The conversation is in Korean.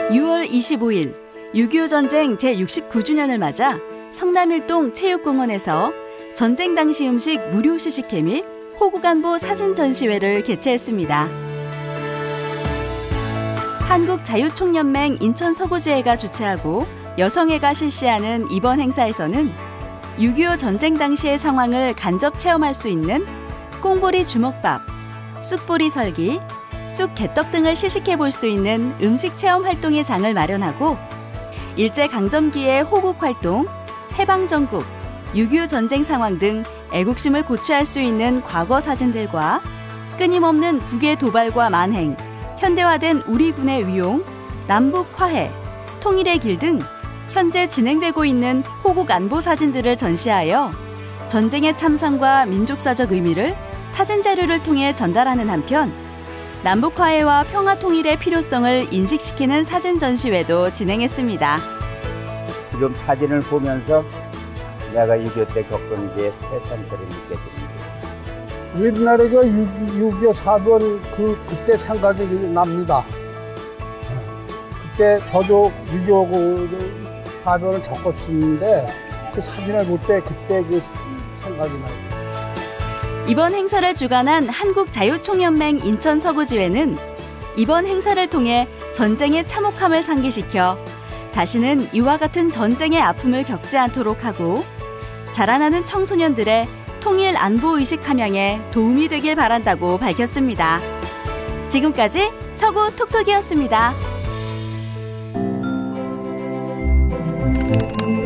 6월 25일 6.25 전쟁 제69주년을 맞아 성남일동 체육공원에서 전쟁 당시 음식 무료 시식회 및 호국안보 사진 전시회를 개최했습니다. 한국자유총연맹 인천서구지회가 주최하고 여성회가 실시하는 이번 행사에서는 6.25 전쟁 당시의 상황을 간접 체험할 수 있는 꽁보리 주먹밥, 쑥보리 설기, 쑥 개떡 등을 시식해 볼 수 있는 음식 체험 활동의 장을 마련하고 일제강점기의 호국 활동, 해방전국, 6.25 전쟁 상황 등 애국심을 고취할 수 있는 과거 사진들과 끊임없는 북의 도발과 만행, 현대화된 우리 군의 위용, 남북 화해, 통일의 길 등 현재 진행되고 있는 호국 안보 사진들을 전시하여 전쟁의 참상과 민족사적 의미를 사진 자료를 통해 전달하는 한편 남북 화해와 평화 통일의 필요성을 인식시키는 사진 전시회도 진행했습니다. 지금 사진을 보면서 내가 6.25 때 겪은 게 새삼스레 느껴집니다. 옛날에 그 6.25 사변 그때 생각이 납니다. 그때 저도 6.25 사변을 겪었었는데 그 사진을 볼 때 그때 그 생각이 나요. 이번 행사를 주관한 한국자유총연맹 인천서구지회는 이번 행사를 통해 전쟁의 참혹함을 상기시켜 다시는 이와 같은 전쟁의 아픔을 겪지 않도록 하고 자라나는 청소년들의 통일 안보의식 함양에 도움이 되길 바란다고 밝혔습니다. 지금까지 서구 톡톡이었습니다.